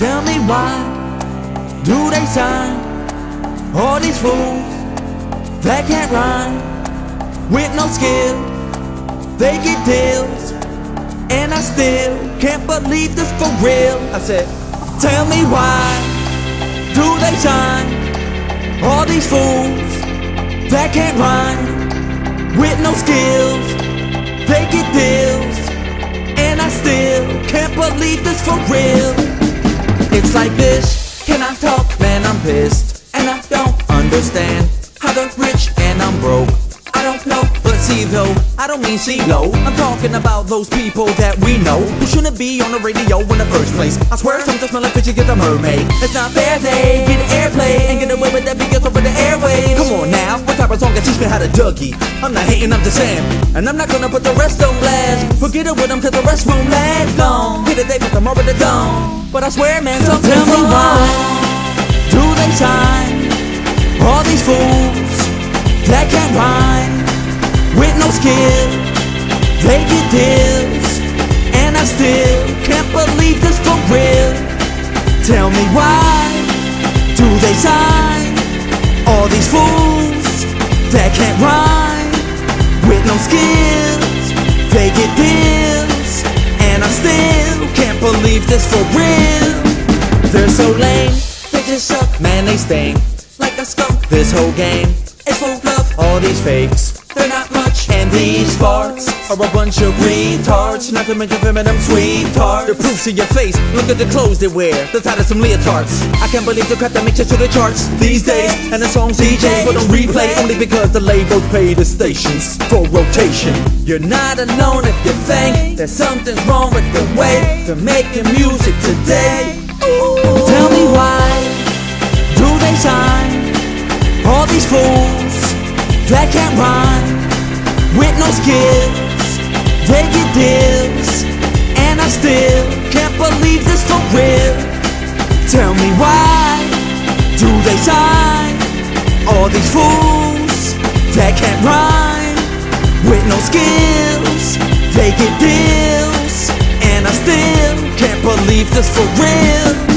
Tell me why do they sign all these fools that can't rhyme with no skill? They get deals, and I still can't believe this for real. I said, tell me why do they sign all these fools that can't rhyme with no skills? They get deals, and I still can't believe this for real. It's like this, can I talk? Man, I'm pissed, and I don't understand how they're rich and I'm broke. I don't know, but see though, I don't mean CeeLo. I'm talking about those people that we know who shouldn't be on the radio in the first place. I swear some just smell like fishes get a mermaid. It's not fair they get airplay and get away with that because over the airwaves. Come on now, what type of song can teach me how to Dougie? I'm not hating, I'm just saying, and I'm not gonna put the rest on blast. Forget it with them cause the rest won't last long. Hit it, they put them over the dome. But I swear man, so tell me why do they sign all these fools that can't rhyme with no skill? They get deals, and I still can't believe this for real. Tell me why do they sign all these fools that can't rhyme with no skills? They get deals, and I still can't believe this for real. They're so lame, they just suck, man, they sting like a skunk. This whole game is full of all these fakes. They're not much, and these farts are a bunch of retards. Not to mention feminine sweethearts. The proof's in your face, look at the clothes they wear. The tight of some leotards. I can't believe the crap that makes it to the charts these days. And the songs DJ put on replay only because the labels pay the stations for rotation. You're not alone if you think that something's wrong with the way they're making music today. Ooh. Tell me why do they sign all these fools that can't rhyme with no skills? They get deals, and I still can't believe this for real. Tell me why do they sign all these fools that can't rhyme with no skills? They get deals, and I still can't believe this for real.